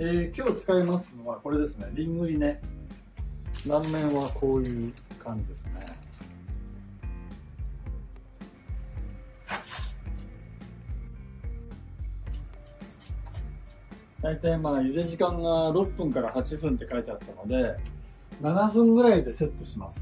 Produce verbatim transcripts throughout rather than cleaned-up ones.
えー、今日使いますのはこれですね。リングリね。断面はこういう感じですね。だいたいまあ茹で時間がろっぷんからはちふんって書いてあったので、ななふんぐらいでセットします。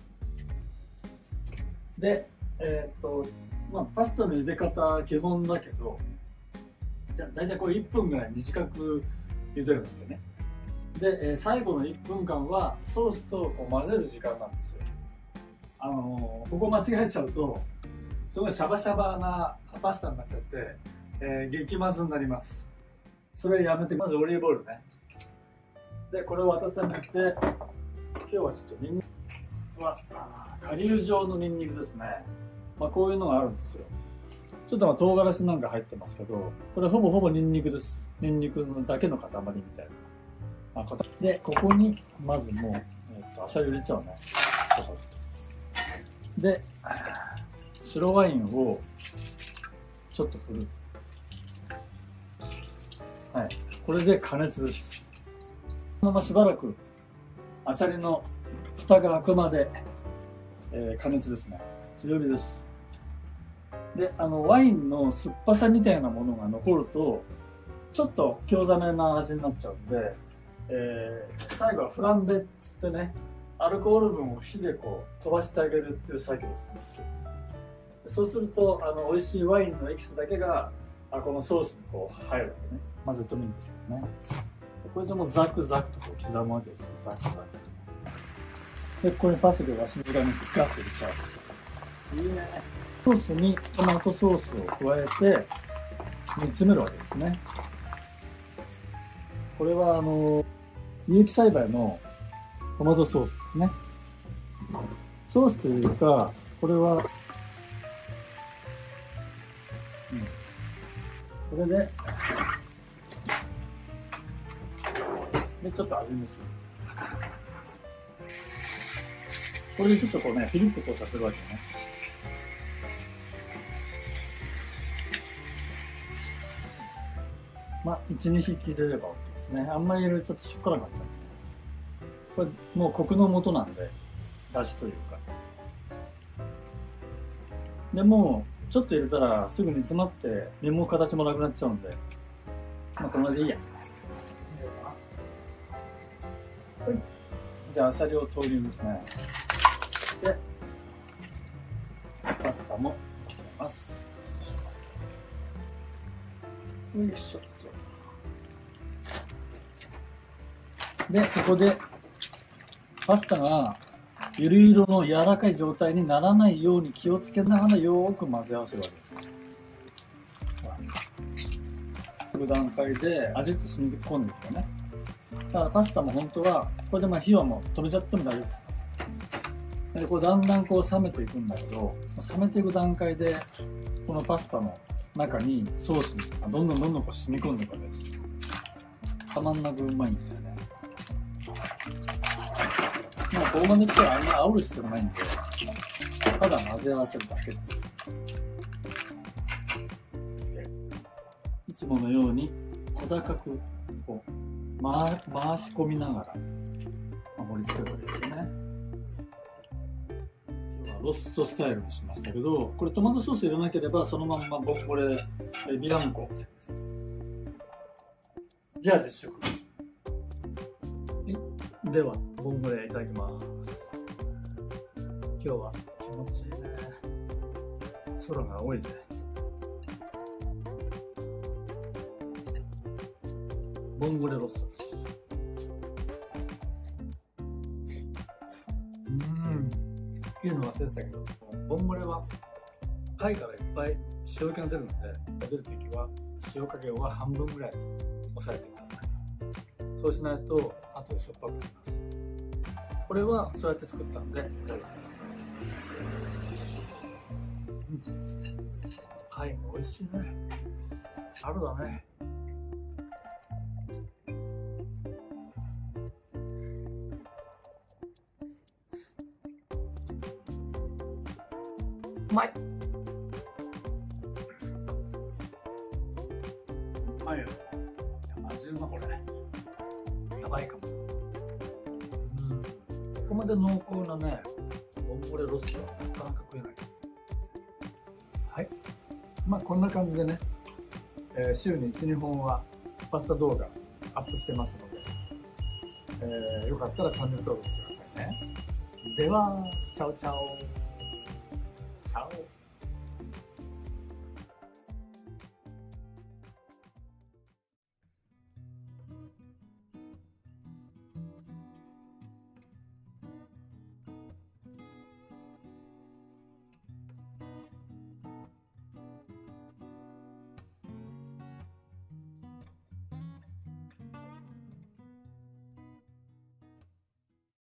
で、えー、っと、まあパスタの茹で方基本だけど、だいたいこれいっぷんぐらい短く茹でるんでね。で、えー、最後のいっぷんかんはソースとこう混ぜる時間なんですよ。あのー、ここ間違えちゃうと、すごいシャバシャバなパスタになっちゃって、えー、激まずになります。それやめて、まずオリーブオイルね。で、これを温めて、今日はちょっとニンニクは、顆粒状のニンニクですね。まあこういうのがあるんですよ。ちょっとまあ唐辛子なんか入ってますけど、これほぼほぼニンニクです。ニンニクだけの塊みたいな。あ、で、ここに、まずもう、えっと、あさり入れちゃうね。で、白ワインを、ちょっと振る。はい。これで加熱です。このまましばらく、あさりの蓋が開くまで、えー、加熱ですね。強火です。で、あの、ワインの酸っぱさみたいなものが残ると、ちょっと興ざめな味になっちゃうんで、えー、最後はフランベっつってね、アルコール分を火でこう飛ばしてあげるっていう作業をするんですよ。そうすると、あの、美味しいワインのエキスだけが、あこのソースにこう入るわけね。混ぜともいいんですけどね。これでもザクザクとこう刻むわけですよ。ザクザクと。で、ここにパセリをわしづかみにガッと入れちゃう。いいね。ソースにトマトソースを加えて煮詰めるわけですね。これはあの有機栽培のトマトソースですね。ソースというか、これは、うん、これででちょっと味見する。これでちょっとこうね、ピリッとこうさせるわけね。まあ、いち、にひき入れれば OK ですね。あんまり入れるとちょっとしっかりなっちゃう。これもうコクの元なんで、だしというか。で、もうちょっと入れたらすぐ煮詰まって身も形もなくなっちゃうんで、まあこれでいいや。はい。じゃあ、アサリを投入ですね。で、パスタも乗せます。よいしょっと。で、ここで、パスタがゆる色の柔らかい状態にならないように気をつけながらよーく混ぜ合わせるわけです。この段階で味って染み込んでいくよね。だからパスタも本当は、これでまあ火はもう止めちゃっても大丈夫です。でこれだんだんこう冷めていくんだけど、冷めていく段階で、このパスタの中にソースがどんどんどんどんこう染み込んでいくわけです。たまんなくうまいんだよね。まあここまで来たらあんま煽る必要がないんで、ただ混ぜ合わせるだけです。いつものように小高くこう回回し込みながら盛り付けるわけですよね。今日はロッソスタイルにしましたけど、これトマトソース入れなければそのまんまボンゴレビランコです。じゃあ実食。ではボンゴレいただきます。今日は気持ちいいね。空が青いぜ。ボンゴレロッソです。うーん。言うの忘れてたけど、ボンゴレは貝からいっぱい塩気が出るので、食べるときは塩加減は半分ぐらい抑えてください。そうしないと後でしょっぱくなります。これはそうやって作ったのでいただきます。うん、貝も美味しいね。春だね。うまい。うまいよ。やばい。 味うまこれ。やばいかも。うん。ここまで濃厚なね、ボンゴレロッソはなかなか食えない。はい。まあこんな感じでね、えー、週にいち、にほんはパスタ動画アップしてますので、えー、よかったらチャンネル登録してくださいね。では、チャオチャオ。チャオ。